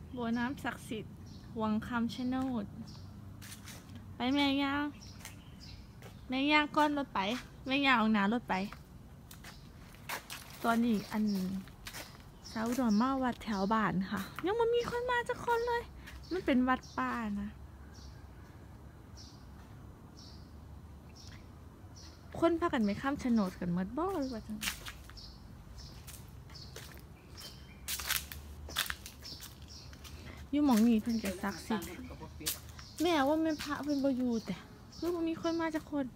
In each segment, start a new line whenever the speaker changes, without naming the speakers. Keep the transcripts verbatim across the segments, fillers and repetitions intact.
บัวน้ำศักดิ์สิทธิ์วังคำชะโนดไปแม่ย่างแม่ย่างก้อนรถไปแม่ย่างเอาหนารถไปตอนนี้อันสาวดอนมาวัดแถวบ้านค่ะยังไม่มีคนมาจักคนเลยมันเป็นวัดป่านะคนพากันไปข้ามชะโนดกันหมดบ่หรือว่าจังอยู่หมองนี้เพิ่นจะศักดิ์สิทธิ์แม่ว่าแม่พระเพิ่นบ่อยู่แต่คือบ่มีคนมาจักคน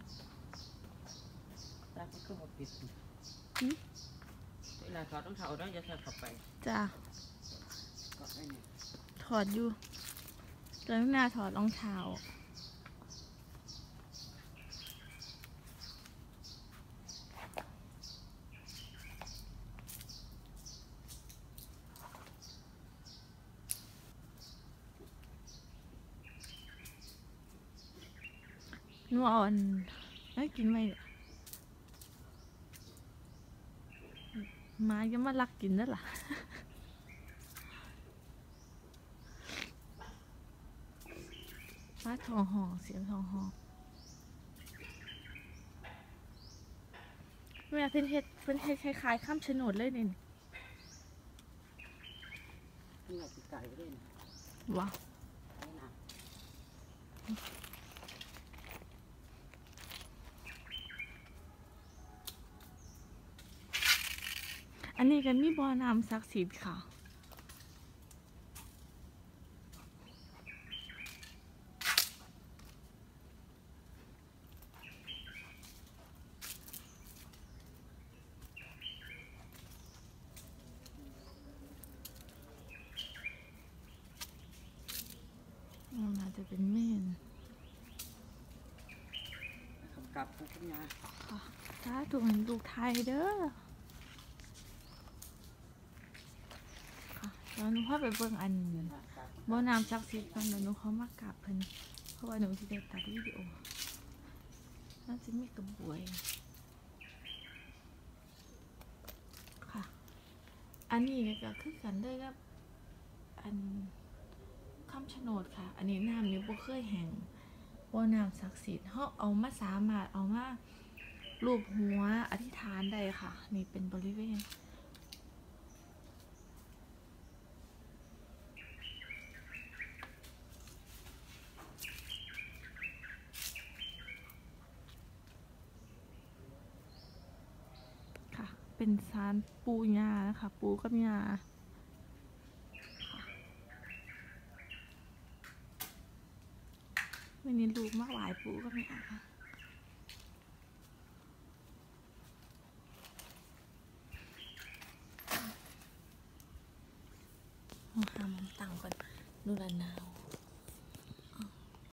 เวลาถอดต้องเท้าได้จะใส่เข้าไป
จ้าถอดอยู่ตอนหน้าถอดรองเท้าหนูอ่อนไม่กินไหมมาจะมาลักกินนั่นล่ะฟ้าทองหองเสียงทองหองเวลาเพิ่นเฮ็ดเพิ่นเฮ็ดคล้ายๆข้ามโฉนดเลยนี่
นี่ไงไก่เล่น
ว้าวอันนี้กันมีบ่อน้ำศักดิ์สิทธิ์ค่ะน่าจะเป็นเมน
คำกลับคุณยา
ค่ะถ้าถูกลูกไทยเด้อค่ะแล้วหนูพาไปเบิ่งอันบ่อน้ำศักดิ์สิทธิ์กันเดี๋ยวหนูเขามากราบเพิ่นเพราะว่าหนูจะได้ตัดวิดีโอน่าจะมีกระบวยค่ะอันนี้ก็คือกันเลยกับอันคำชะโนดค่ะอันนี้น้ำนี้บ่เคยแห้งบ่อน้ำศักดิ์สิทธิ์เขาเอามาสามารถเอามารูปหัวอธิษฐานได้ค่ะนี่เป็นบริเวณค่ะเป็นศาลปูญานะคะปูกับญาวันนี้ลูกมาไหว้ปู่ก็ไม่อาเอาหามันตังก่อนดูแลหนาว